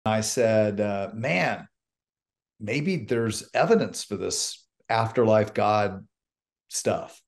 I said, man, maybe there's evidence for this afterlife God stuff.